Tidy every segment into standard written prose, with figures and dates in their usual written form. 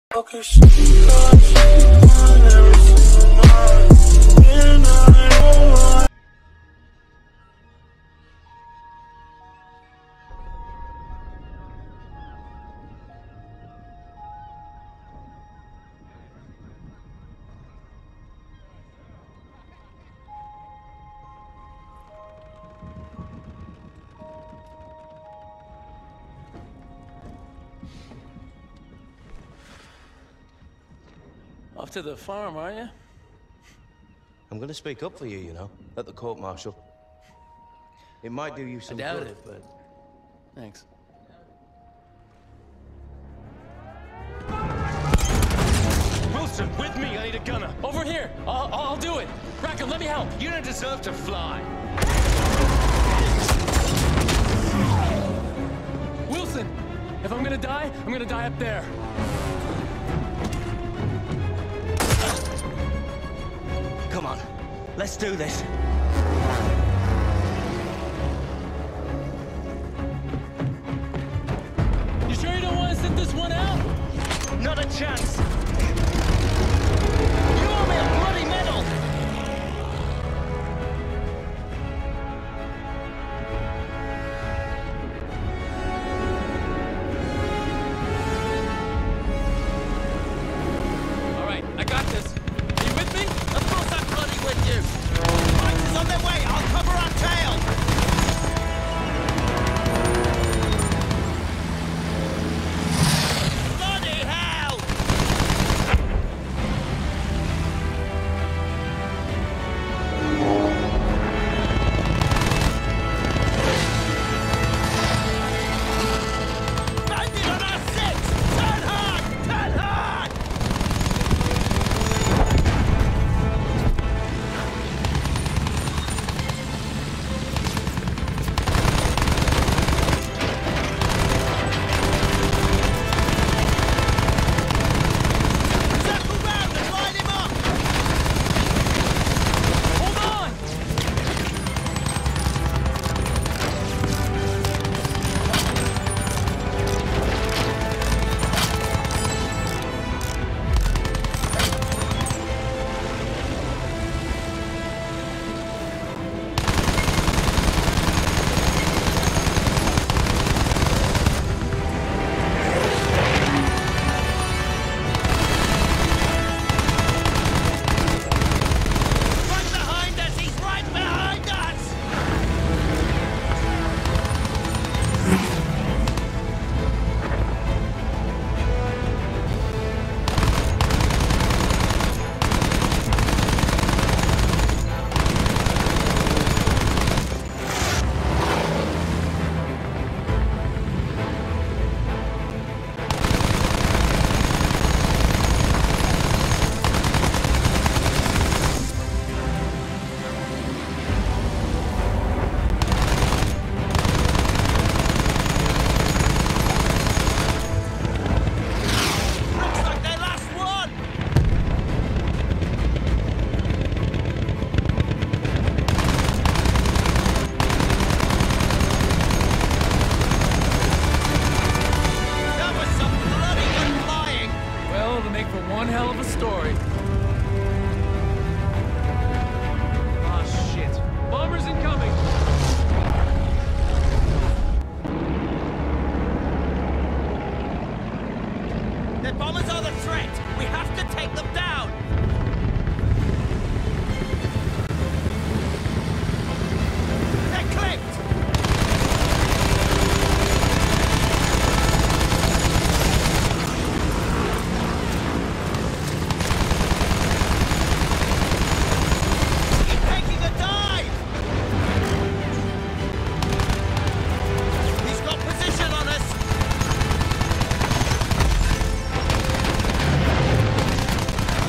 Off to the farm, are you? I'm gonna speak up for you, you know, at the court-martial. It might do you some good. I doubt it, but thanks. Wilson, with me, I need a gunner. Over here! I'll do it! Rackham, let me help! You don't deserve to fly. Wilson! If I'm gonna die up there. Come on, let's do this. You sure you don't want to sit this one out? Not a chance. You owe me a bloody medal. All right, I got this. Are you with me? Of course I'm bloody with you. Fighters on their way. I'll cover our tail. Bloody hell! Bandit on our six! Turn hard! Turn hard! Circle round and line him up! Hold on! Right behind us! He's right behind us! Looks like their last one! That was some bloody good flying! Well, it'll make for one hell of a story. Ah, shit. Bombers incoming! Their bombers are the threat! We have to take them down! They're clipped! He's taking a dive! He's got position on us!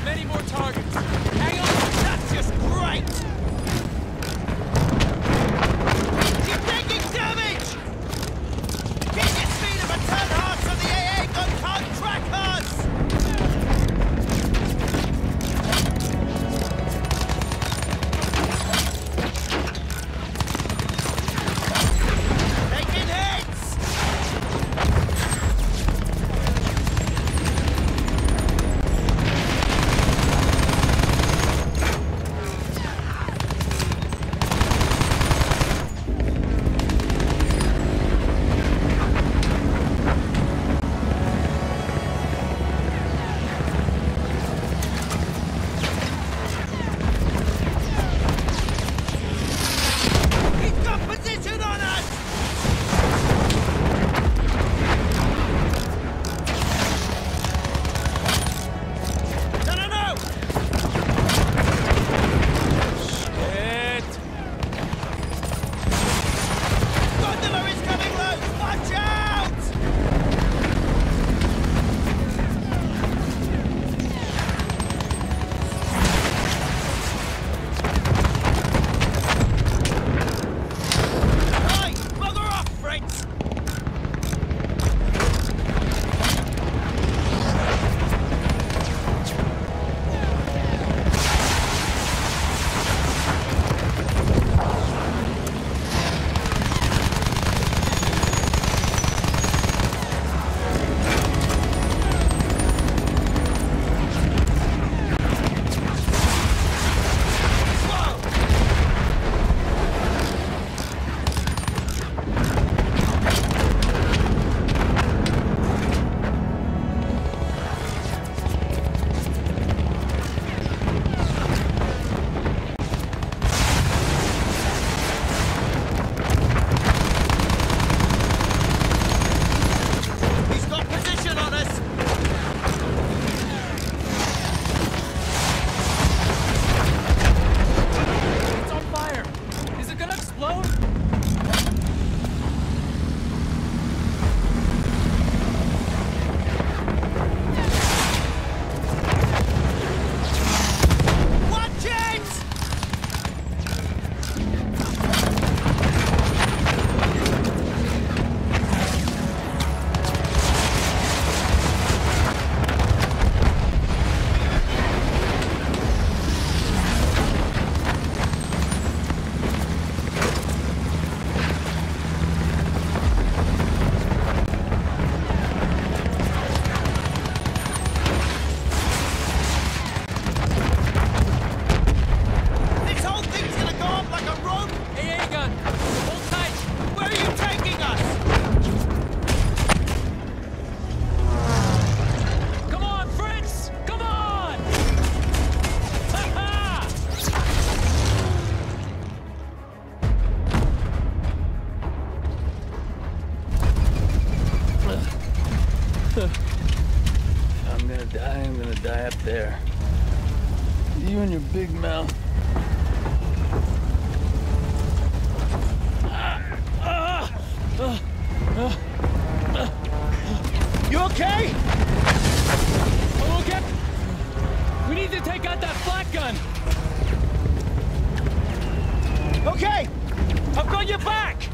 many more targets. Hang on! That's just great! You're taking damage! Keep your speed of a turn hard so the AA gun can't track us! Taking hits! He's got position on us! No, no, no! Shit! Gondola is coming loose! Watch out! Right, bugger off, Fritz! Whoa! He's got position on us! It's on fire! Is it gonna explode? Watch it! This whole thing's gonna go up like a rope! AA gun! Hold tight! Where are you taking us? Come on, Fritz! Come on! Ha-ha! I'm gonna die up there. You and your big mouth. You okay? Oh, okay! We need to take out that flak gun! Okay! I've got your back!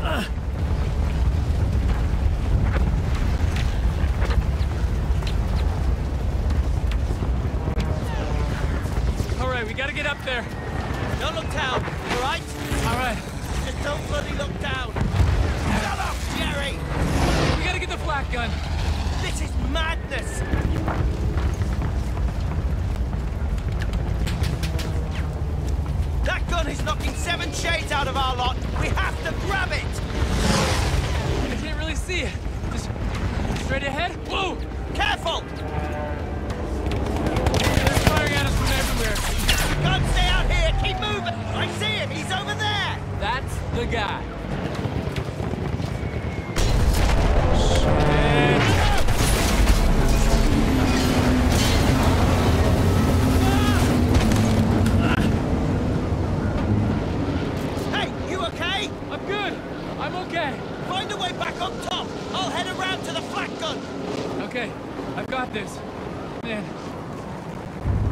Alright, we gotta get up there. Don't look down, alright? Alright, Just don't bloody look down! Shut up, Jerry! we gotta get the flak gun. This is madness! That gun is knocking 7 shades out of our lot! We have to grab it! I can't really see it. Just straight ahead. Whoa! Careful! They're firing at us from everywhere. Can't stay out here! Keep moving! I see him! He's over there! That's the guy. Hey, you okay? I'm good. I'm okay. Find a way back up top! I'll head around to the flak gun! Okay, I've got this. Man,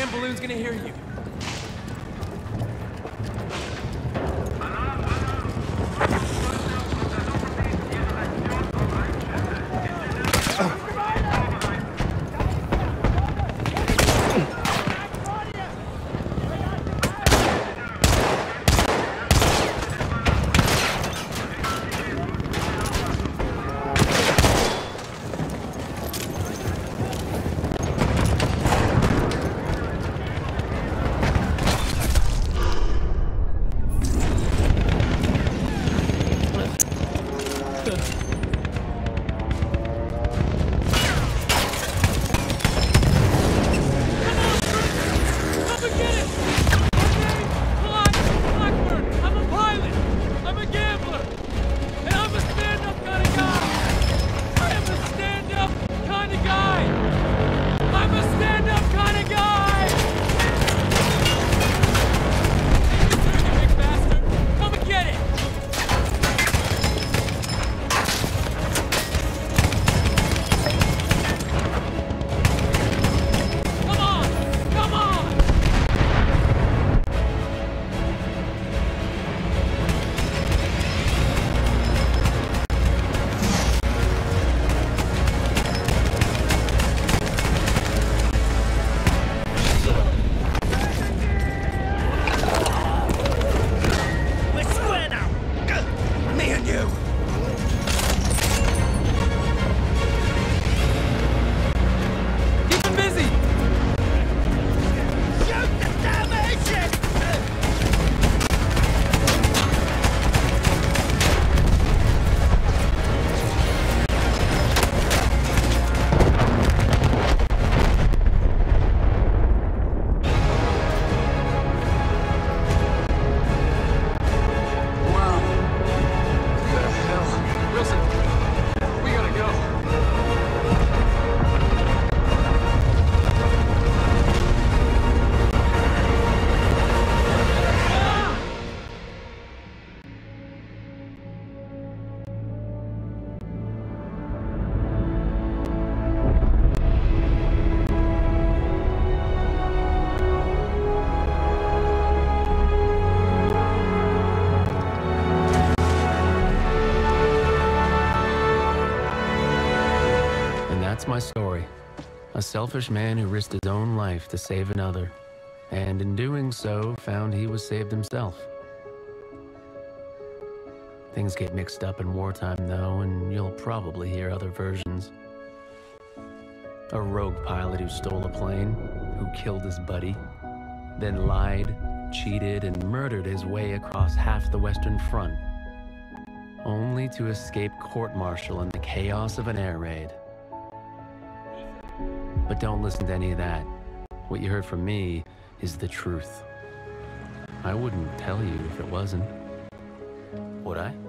damn balloon's gonna hear you. That's my story. A selfish man who risked his own life to save another, and in doing so, found he was saved himself. Things get mixed up in wartime, though, and you'll probably hear other versions. A rogue pilot who stole a plane, who killed his buddy, then lied, cheated, and murdered his way across half the Western Front, only to escape court-martial in the chaos of an air raid. But don't listen to any of that. What you heard from me is the truth. I wouldn't tell you if it wasn't. Would I?